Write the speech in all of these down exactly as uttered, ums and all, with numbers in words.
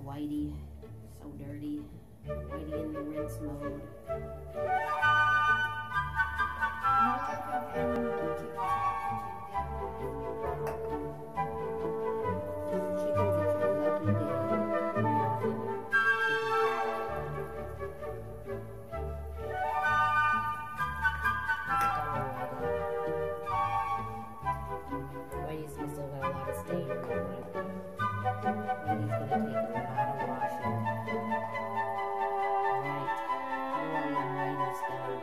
Whitey, so dirty. Whitey in the rinse mode. Whitey's still got a lot of stain on it. Whitey's gonna take a lot of washing. Right, more when Whitey's done.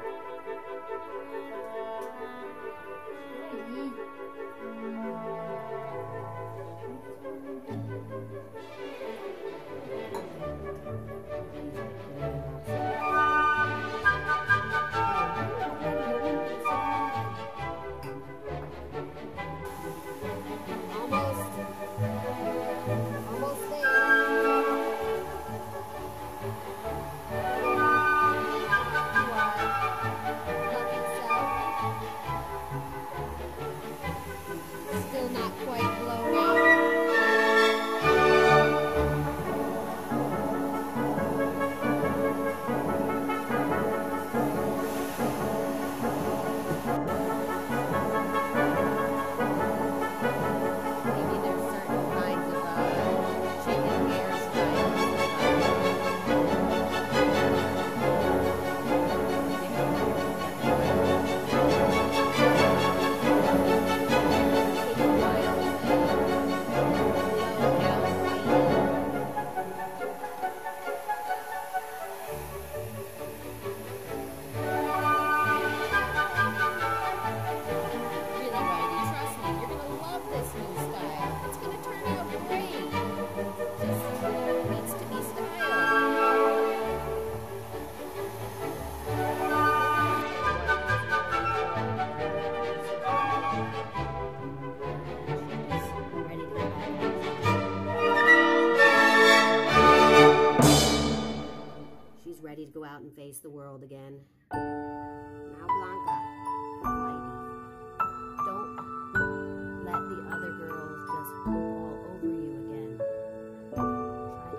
Ready to go out and face the world again. Now, Blanca, Whitey, don't let the other girls just poop all over you again. Try to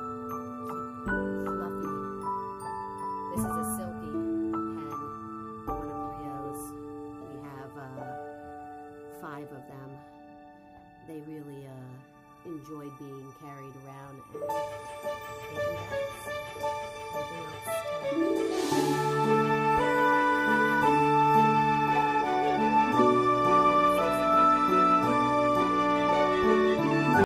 keep fluffy. This is a silkie hen, one of Rio's. We have uh, five of them. They really uh, enjoy being carried around and